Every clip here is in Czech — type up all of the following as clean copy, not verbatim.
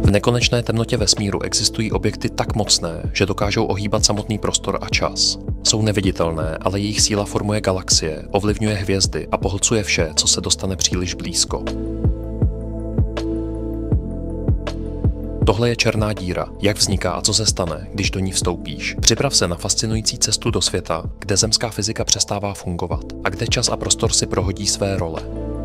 V nekonečné temnotě vesmíru existují objekty tak mocné, že dokážou ohýbat samotný prostor a čas. Jsou neviditelné, ale jejich síla formuje galaxie, ovlivňuje hvězdy a pohlcuje vše, co se dostane příliš blízko. Tohle je černá díra. Jak vzniká a co se stane, když do ní vstoupíš? Připrav se na fascinující cestu do světa, kde zemská fyzika přestává fungovat a kde čas a prostor si prohodí své role.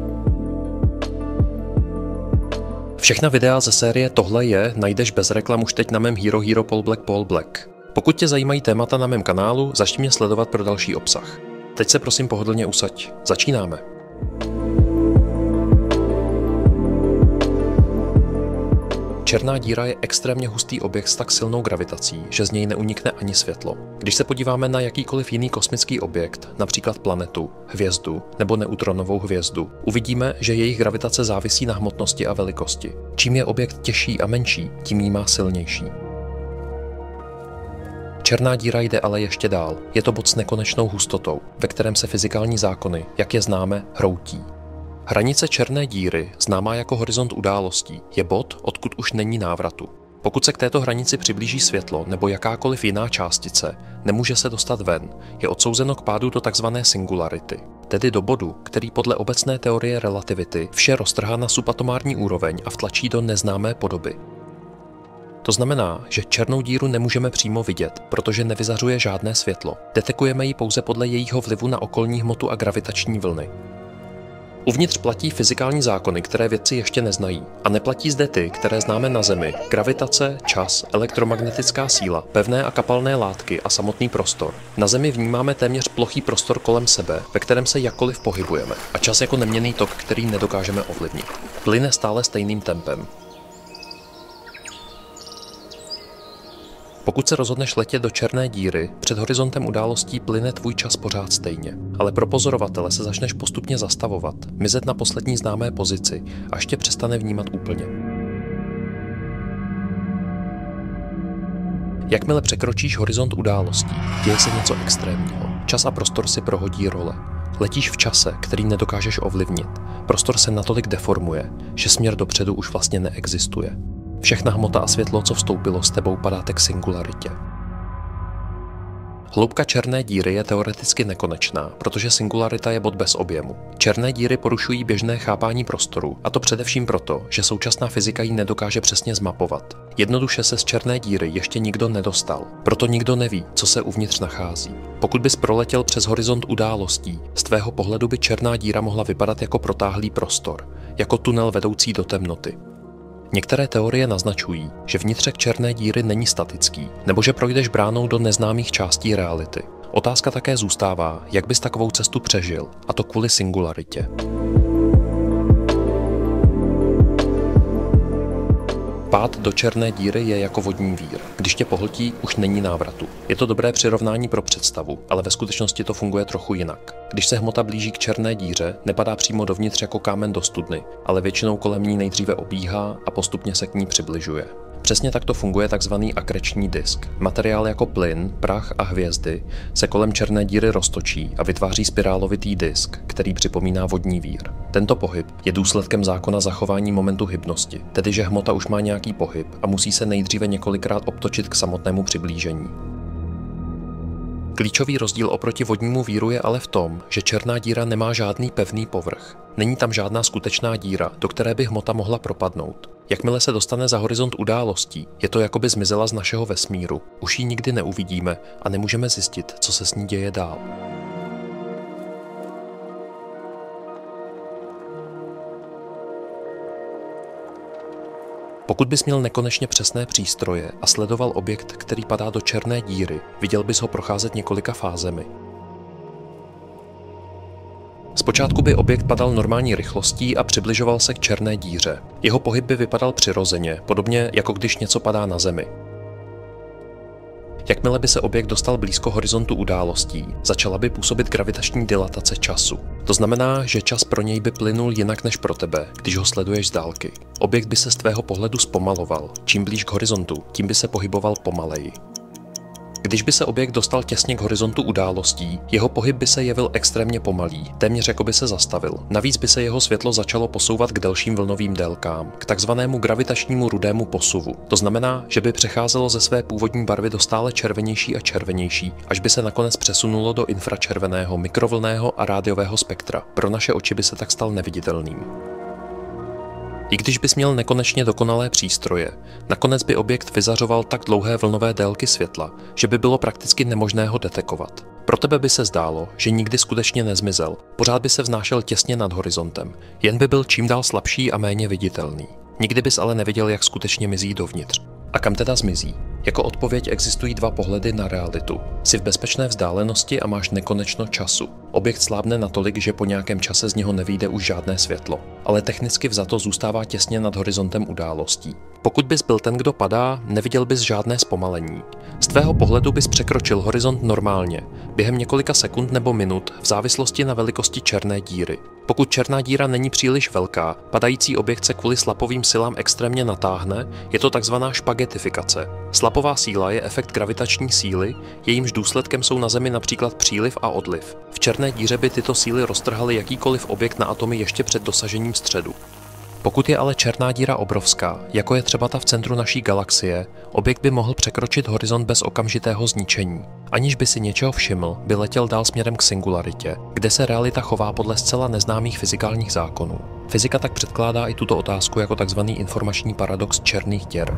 Všechna videa ze série Tohle je najdeš bez reklam už teď na mém Hero Paul Black. Pokud tě zajímají témata na mém kanálu, začni mě sledovat pro další obsah. Teď se prosím pohodlně usaď. Začínáme. Černá díra je extrémně hustý objekt s tak silnou gravitací, že z něj neunikne ani světlo. Když se podíváme na jakýkoliv jiný kosmický objekt, například planetu, hvězdu nebo neutronovou hvězdu, uvidíme, že jejich gravitace závisí na hmotnosti a velikosti. Čím je objekt těžší a menší, tím jí má silnější. Černá díra jde ale ještě dál. Je to bod s nekonečnou hustotou, ve kterém se fyzikální zákony, jak je známe, hroutí. Hranice černé díry, známá jako horizont událostí, je bod, odkud už není návratu. Pokud se k této hranici přiblíží světlo nebo jakákoliv jiná částice, nemůže se dostat ven, je odsouzeno k pádu do tzv. Singularity, tedy do bodu, který podle obecné teorie relativity vše roztrhá na subatomární úroveň a vtlačí do neznámé podoby. To znamená, že černou díru nemůžeme přímo vidět, protože nevyzařuje žádné světlo. Detekujeme ji pouze podle jejího vlivu na okolní hmotu a gravitační vlny. Uvnitř platí fyzikální zákony, které vědci ještě neznají, a neplatí zde ty, které známe na Zemi: gravitace, čas, elektromagnetická síla, pevné a kapalné látky a samotný prostor. Na Zemi vnímáme téměř plochý prostor kolem sebe, ve kterém se jakkoliv pohybujeme, a čas jako neměnný tok, který nedokážeme ovlivnit. Plyne stále stejným tempem. Pokud se rozhodneš letět do černé díry, před horizontem událostí plyne tvůj čas pořád stejně. Ale pro pozorovatele se začneš postupně zastavovat, mizet na poslední známé pozici, až tě přestane vnímat úplně. Jakmile překročíš horizont událostí, děje se něco extrémního. Čas a prostor si prohodí role. Letíš v čase, který nedokážeš ovlivnit. Prostor se natolik deformuje, že směr dopředu už vlastně neexistuje. Všechna hmota a světlo, co vstoupilo s tebou, padáte k singularitě. Hloubka černé díry je teoreticky nekonečná, protože singularita je bod bez objemu. Černé díry porušují běžné chápání prostoru, a to především proto, že současná fyzika ji nedokáže přesně zmapovat. Jednoduše se z černé díry ještě nikdo nedostal, proto nikdo neví, co se uvnitř nachází. Pokud bys proletěl přes horizont událostí, z tvého pohledu by černá díra mohla vypadat jako protáhlý prostor, jako tunel vedoucí do temnoty. Některé teorie naznačují, že vnitřek černé díry není statický, nebo že projdeš bránou do neznámých částí reality. Otázka také zůstává, jak bys takovou cestu přežil, a to kvůli singularitě. Pád do černé díry je jako vodní vír. Když tě pohltí, už není návratu. Je to dobré přirovnání pro představu, ale ve skutečnosti to funguje trochu jinak. Když se hmota blíží k černé díře, nepadá přímo dovnitř jako kámen do studny, ale většinou kolem ní nejdříve obíhá a postupně se k ní přibližuje. Přesně tak to funguje tzv. Akreční disk. Materiál jako plyn, prach a hvězdy se kolem černé díry roztočí a vytváří spirálovitý disk, který připomíná vodní vír. Tento pohyb je důsledkem zákona zachování momentu hybnosti, tedy že hmota už má nějaký pohyb a musí se nejdříve několikrát obtočit k samotnému přiblížení. Klíčový rozdíl oproti vodnímu víru je ale v tom, že černá díra nemá žádný pevný povrch. Není tam žádná skutečná díra, do které by hmota mohla propadnout. Jakmile se dostane za horizont událostí, je to, jako by zmizela z našeho vesmíru. Už ji nikdy neuvidíme a nemůžeme zjistit, co se s ní děje dál. Pokud bys měl nekonečně přesné přístroje a sledoval objekt, který padá do černé díry, viděl bys ho procházet několika fázemi. Zpočátku by objekt padal normální rychlostí a přibližoval se k černé díře. Jeho pohyb by vypadal přirozeně, podobně jako když něco padá na Zemi. Jakmile by se objekt dostal blízko horizontu událostí, začala by působit gravitační dilatace času. To znamená, že čas pro něj by plynul jinak než pro tebe, když ho sleduješ z dálky. Objekt by se z tvého pohledu zpomaloval. Čím blíž k horizontu, tím by se pohyboval pomaleji. Když by se objekt dostal těsně k horizontu událostí, jeho pohyb by se jevil extrémně pomalý, téměř jako by se zastavil. Navíc by se jeho světlo začalo posouvat k delším vlnovým délkám, k takzvanému gravitačnímu rudému posuvu. To znamená, že by přecházelo ze své původní barvy do stále červenější a červenější, až by se nakonec přesunulo do infračerveného, mikrovlnného a rádiového spektra. Pro naše oči by se tak stal neviditelným. I když bys měl nekonečně dokonalé přístroje, nakonec by objekt vyzařoval tak dlouhé vlnové délky světla, že by bylo prakticky nemožné ho detekovat. Pro tebe by se zdálo, že nikdy skutečně nezmizel, pořád by se vznášel těsně nad horizontem, jen by byl čím dál slabší a méně viditelný. Nikdy bys ale neviděl, jak skutečně mizí dovnitř. A kam teda zmizí? Jako odpověď existují dva pohledy na realitu. Jsi v bezpečné vzdálenosti a máš nekonečno času. Objekt slábne natolik, že po nějakém čase z něho nevyjde už žádné světlo, ale technicky vzato zůstává těsně nad horizontem událostí. Pokud bys byl ten, kdo padá, neviděl bys žádné zpomalení. Z tvého pohledu bys překročil horizont normálně, během několika sekund nebo minut v závislosti na velikosti černé díry. Pokud černá díra není příliš velká, padající objekt se kvůli slapovým silám extrémně natáhne, je to takzvaná špagetifikace. Slapová síla je efekt gravitační síly, jejímž důsledkem jsou na Zemi například příliv a odliv. V černé díře by tyto síly roztrhaly jakýkoliv objekt na atomy ještě před dosažením středu. Pokud je ale černá díra obrovská, jako je třeba ta v centru naší galaxie, objekt by mohl překročit horizont bez okamžitého zničení. Aniž by si něčeho všiml, by letěl dál směrem k singularitě, kde se realita chová podle zcela neznámých fyzikálních zákonů. Fyzika tak předkládá i tuto otázku jako tzv. Informační paradox černých děr.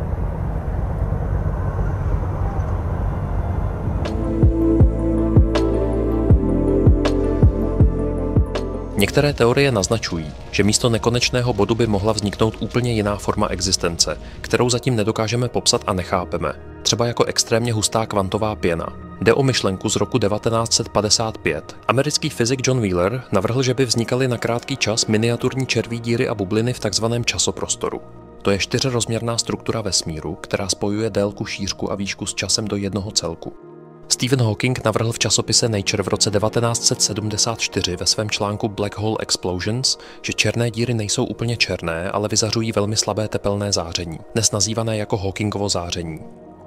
Některé teorie naznačují, že místo nekonečného bodu by mohla vzniknout úplně jiná forma existence, kterou zatím nedokážeme popsat a nechápeme, třeba jako extrémně hustá kvantová pěna. Jde o myšlenku z roku 1955. Americký fyzik John Wheeler navrhl, že by vznikaly na krátký čas miniaturní červí díry a bubliny v takzvaném časoprostoru. To je čtyřrozměrná struktura vesmíru, která spojuje délku, šířku a výšku s časem do jednoho celku. Stephen Hawking navrhl v časopise Nature v roce 1974 ve svém článku Black Hole Explosions, že černé díry nejsou úplně černé, ale vyzařují velmi slabé tepelné záření, dnes nazývané jako Hawkingovo záření.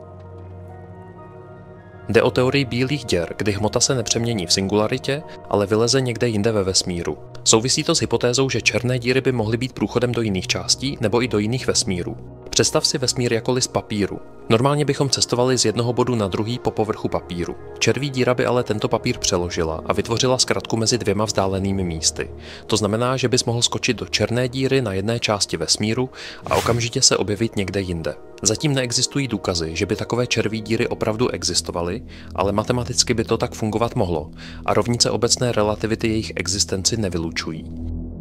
Jde o teorii bílých děr, kdy hmota se nepřemění v singularitě, ale vyleze někde jinde ve vesmíru. Souvisí to s hypotézou, že černé díry by mohly být průchodem do jiných částí nebo i do jiných vesmírů. Představ si vesmír jako list papíru. Normálně bychom cestovali z jednoho bodu na druhý po povrchu papíru. Červí díra by ale tento papír přeložila a vytvořila zkratku mezi dvěma vzdálenými místy. To znamená, že bys mohl skočit do černé díry na jedné části vesmíru a okamžitě se objevit někde jinde. Zatím neexistují důkazy, že by takové červí díry opravdu existovaly, ale matematicky by to tak fungovat mohlo a rovnice obecné relativity jejich existenci nevylučují.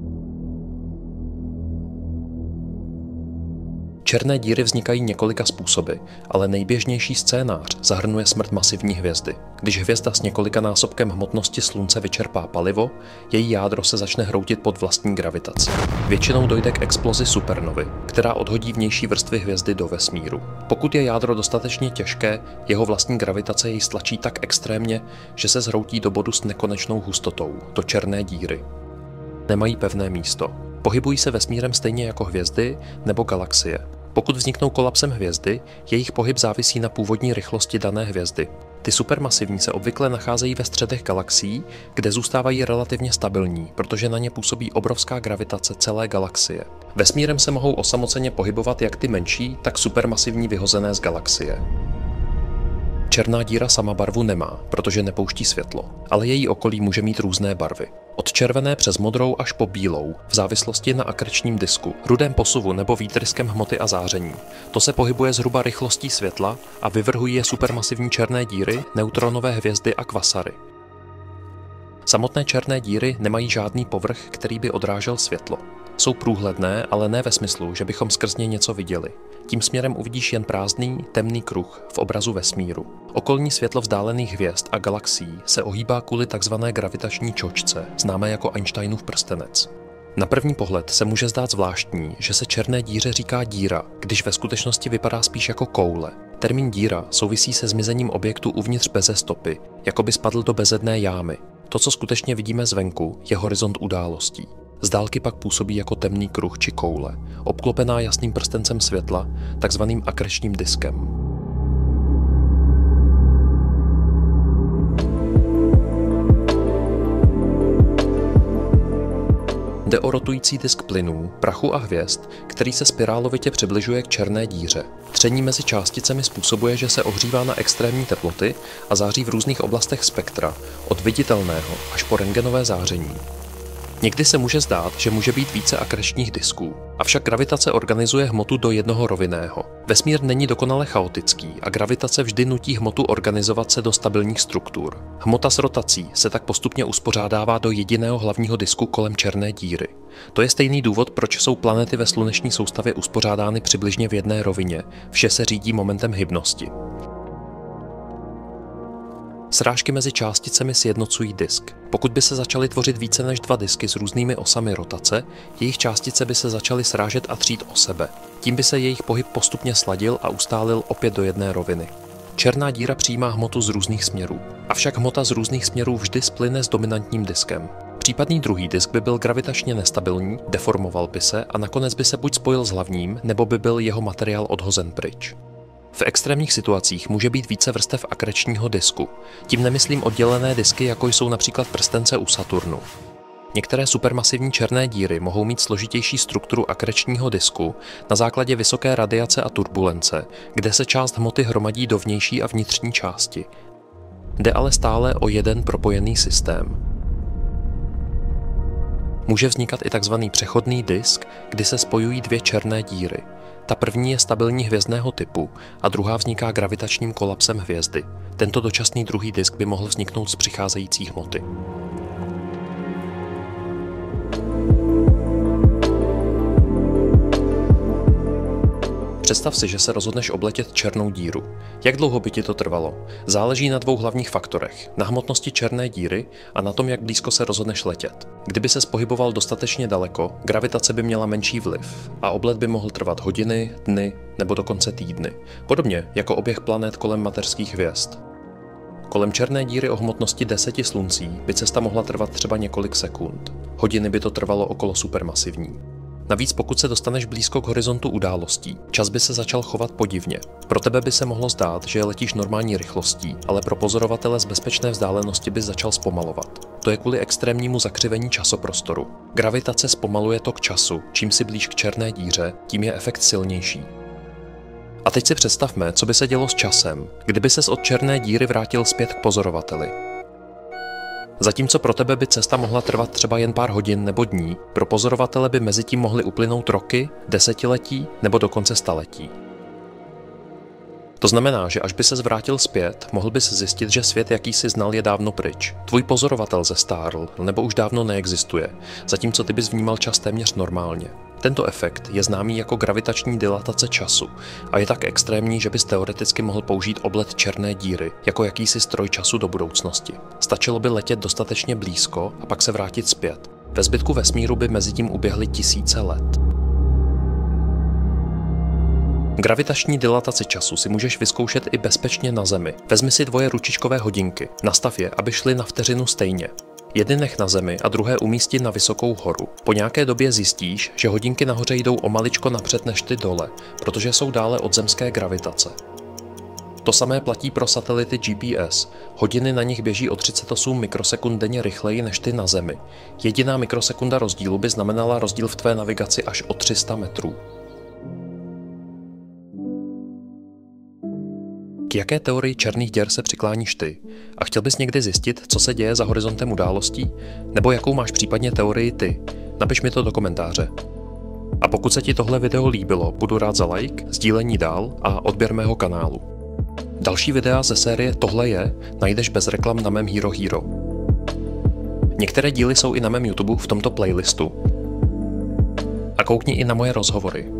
Černé díry vznikají několika způsoby, ale nejběžnější scénář zahrnuje smrt masivní hvězdy. Když hvězda s několikanásobkem hmotnosti Slunce vyčerpá palivo, její jádro se začne hroutit pod vlastní gravitací. Většinou dojde k explozi supernovy, která odhodí vnější vrstvy hvězdy do vesmíru. Pokud je jádro dostatečně těžké, jeho vlastní gravitace jej stlačí tak extrémně, že se zhroutí do bodu s nekonečnou hustotou, do černé díry. Nemají pevné místo. Pohybují se vesmírem stejně jako hvězdy nebo galaxie. Pokud vzniknou kolapsem hvězdy, jejich pohyb závisí na původní rychlosti dané hvězdy. Ty supermasivní se obvykle nacházejí ve středech galaxií, kde zůstávají relativně stabilní, protože na ně působí obrovská gravitace celé galaxie. Vesmírem se mohou osamoceně pohybovat jak ty menší, tak supermasivní vyhozené z galaxie. Černá díra sama barvu nemá, protože nepouští světlo, ale její okolí může mít různé barvy. Od červené přes modrou až po bílou, v závislosti na akrečním disku, rudém posuvu nebo výtryskem hmoty a záření. To se pohybuje zhruba rychlostí světla a vyvrhují je supermasivní černé díry, neutronové hvězdy a kvasary. Samotné černé díry nemají žádný povrch, který by odrážel světlo. Jsou průhledné, ale ne ve smyslu, že bychom skrz ně něco viděli. Tím směrem uvidíš jen prázdný, temný kruh v obrazu vesmíru. Okolní světlo vzdálených hvězd a galaxií se ohýbá kvůli takzvané gravitační čočce, známé jako Einsteinův prstenec. Na první pohled se může zdát zvláštní, že se černé díře říká díra, když ve skutečnosti vypadá spíš jako koule. Termín díra souvisí se zmizením objektu uvnitř beze stopy, jako by spadl do bezedné jámy. To, co skutečně vidíme zvenku, je horizont událostí. Z dálky pak působí jako temný kruh či koule, obklopená jasným prstencem světla, takzvaným akrečním diskem. Jde o rotující disk plynů, prachu a hvězd, který se spirálovitě přibližuje k černé díře. Tření mezi částicemi způsobuje, že se ohřívá na extrémní teploty a září v různých oblastech spektra, od viditelného až po rentgenové záření. Někdy se může zdát, že může být více akrešních disků, avšak gravitace organizuje hmotu do jednoho rovinného. Vesmír není dokonale chaotický a gravitace vždy nutí hmotu organizovat se do stabilních struktur. Hmota s rotací se tak postupně uspořádává do jediného hlavního disku kolem černé díry. To je stejný důvod, proč jsou planety ve sluneční soustavě uspořádány přibližně v jedné rovině, vše se řídí momentem hybnosti. Srážky mezi částicemi sjednocují disk. Pokud by se začaly tvořit více než 2 disky s různými osami rotace, jejich částice by se začaly srážet a třít o sebe. Tím by se jejich pohyb postupně sladil a ustálil opět do jedné roviny. Černá díra přijímá hmotu z různých směrů, avšak hmota z různých směrů vždy splyne s dominantním diskem. Případný druhý disk by byl gravitačně nestabilní, deformoval by se a nakonec by se buď spojil s hlavním, nebo by byl jeho materiál odhozen pryč. V extrémních situacích může být více vrstev akrečního disku. Tím nemyslím oddělené disky, jako jsou například prstence u Saturnu. Některé supermasivní černé díry mohou mít složitější strukturu akrečního disku na základě vysoké radiace a turbulence, kde se část hmoty hromadí do vnější a vnitřní části. Jde ale stále o jeden propojený systém. Může vznikat i tzv. Přechodný disk, kdy se spojují 2 černé díry. Ta první je stabilní hvězdného typu a druhá vzniká gravitačním kolapsem hvězdy. Tento dočasný druhý disk by mohl vzniknout z přicházející hmoty. Představ si, že se rozhodneš obletět černou díru. Jak dlouho by ti to trvalo? Záleží na 2 hlavních faktorech. Na hmotnosti černé díry a na tom, jak blízko se rozhodneš letět. Kdyby se pohyboval dostatečně daleko, gravitace by měla menší vliv a oblet by mohl trvat hodiny, dny nebo dokonce týdny. Podobně jako oběh planet kolem mateřských hvězd. Kolem černé díry o hmotnosti 10 sluncí by cesta mohla trvat třeba několik sekund. Hodiny by to trvalo okolo supermasivní. Navíc pokud se dostaneš blízko k horizontu událostí, čas by se začal chovat podivně. Pro tebe by se mohlo zdát, že letíš normální rychlostí, ale pro pozorovatele z bezpečné vzdálenosti by začal zpomalovat. To je kvůli extrémnímu zakřivení časoprostoru. Gravitace zpomaluje tok času, čím si blíž k černé díře, tím je efekt silnější. A teď si představme, co by se dělo s časem, kdyby ses od černé díry vrátil zpět k pozorovateli. Zatímco pro tebe by cesta mohla trvat třeba jen pár hodin nebo dní, pro pozorovatele by mezi tím mohly uplynout roky, desetiletí nebo dokonce staletí. To znamená, že až by ses vrátil zpět, mohl bys zjistit, že svět, jaký jsi znal, je dávno pryč. Tvůj pozorovatel zestárl nebo už dávno neexistuje, zatímco ty bys vnímal čas téměř normálně. Tento efekt je známý jako gravitační dilatace času a je tak extrémní, že bys teoreticky mohl použít oblet černé díry jako jakýsi stroj času do budoucnosti. Stačilo by letět dostatečně blízko a pak se vrátit zpět. Ve zbytku vesmíru by mezitím uběhly tisíce let. Gravitační dilataci času si můžeš vyzkoušet i bezpečně na Zemi. Vezmi si 2 ručičkové hodinky, nastav je, aby šly na vteřinu stejně. Jedny nech na zemi a druhé umístit na vysokou horu. Po nějaké době zjistíš, že hodinky nahoře jdou o maličko napřed než ty dole, protože jsou dále od zemské gravitace. To samé platí pro satelity GPS. Hodiny na nich běží o 38 mikrosekund denně rychleji než ty na Zemi. Jediná mikrosekunda rozdílu by znamenala rozdíl v tvé navigaci až o 300 metrů. K jaké teorii černých děr se přikláníš ty? A chtěl bys někdy zjistit, co se děje za horizontem událostí? Nebo jakou máš případně teorii ty? Napiš mi to do komentáře. A pokud se ti tohle video líbilo, budu rád za like, sdílení dál a odběr mého kanálu. Další videa ze série Tohle je najdeš bez reklam na mém Hero Hero. Některé díly jsou i na mém YouTube v tomto playlistu. A koukni i na moje rozhovory.